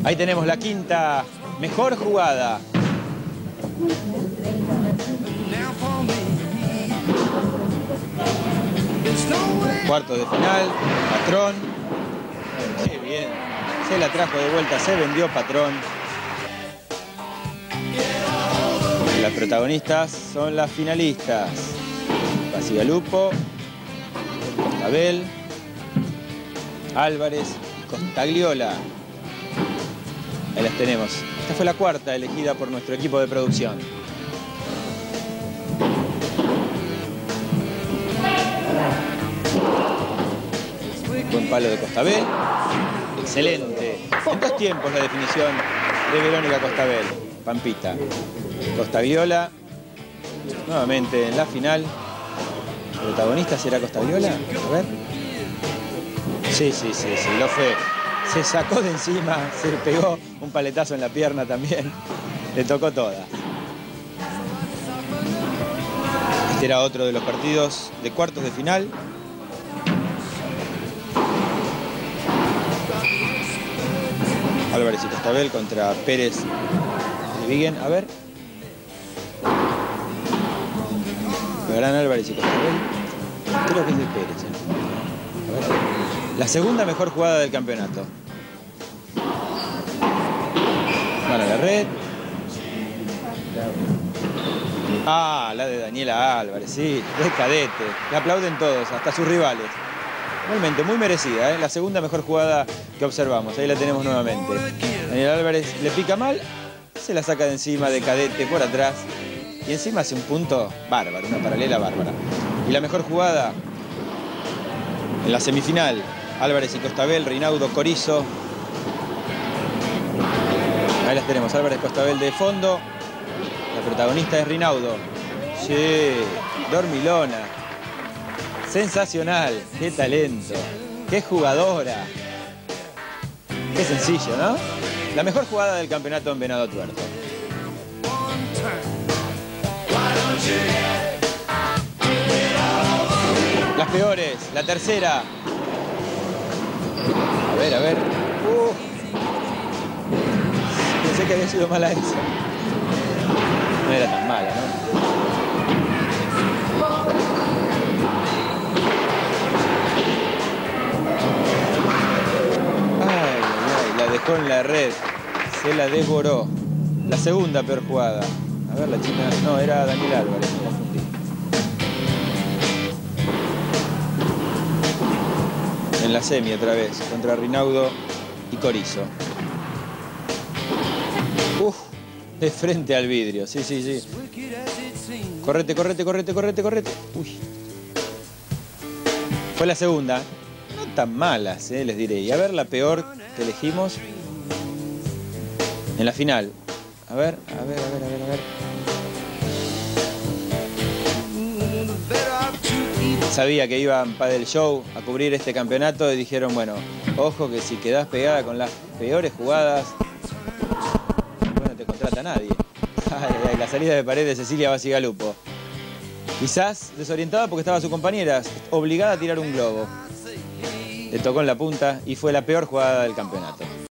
Ahí tenemos la quinta mejor jugada. Cuarto de final, Patrón. Qué bien. Se la trajo de vuelta, se vendió Patrón. Las protagonistas son las finalistas. Bacigalupo, Costabel, Álvarez y Costagliola. Ahí las tenemos. Esta fue la cuarta elegida por nuestro equipo de producción. Buen palo de Costabel. Excelente. En 2 tiempos la definición de Verónica Costabel. Pampita. Costagliola. Nuevamente en la final. ¿El protagonista será Costagliola? A ver. Sí, lo fue. Se sacó de encima, se le pegó un paletazo en la pierna también. Le tocó toda. Este era otro de los partidos de cuartos de final. Álvarez y Costabel contra Pérez y Viguen. A ver. Ganan Álvarez y Costabel. Creo que es de Pérez. A ver. La segunda mejor jugada del campeonato. Van a la red. Ah, la de Daniela Álvarez, sí, de cadete. Le aplauden todos, hasta sus rivales. Realmente muy merecida, ¿eh? La segunda mejor jugada que observamos. Ahí la tenemos nuevamente. Daniela Álvarez le pica mal, se la saca de encima de cadete por atrás. Y encima hace un punto bárbaro, una paralela bárbara. Y la mejor jugada en la semifinal. Álvarez y Costabel, Rinaudo, Corizo. Ahí las tenemos, Álvarez, Costabel de fondo. La protagonista es Rinaudo. Sí, dormilona. Sensacional, qué talento, qué jugadora. Qué sencillo, ¿no? La mejor jugada del campeonato en Venado Tuerto. Las peores, la tercera. A ver. Pensé que había sido mala esa. No era tan mala, ¿no? Ay, la dejó en la red. Se la devoró. La segunda peor jugada. A ver, la china... No, era Daniel Álvarez. Me confundí. En la semi otra vez, contra Rinaudo y Corizo. De frente al vidrio, sí. Correte. Uy. Fue la segunda. No tan malas, les diré. Y a ver la peor que elegimos en la final. A ver. Sabía que iban Padel Show a cubrir este campeonato y dijeron, bueno, ojo que si quedás pegada con las peores jugadas, bueno, te contrata nadie. Ay, la salida de pared de Cecilia Bacigalupo. Quizás desorientada porque estaba su compañera, obligada a tirar un globo. Le tocó en la punta y fue la peor jugada del campeonato.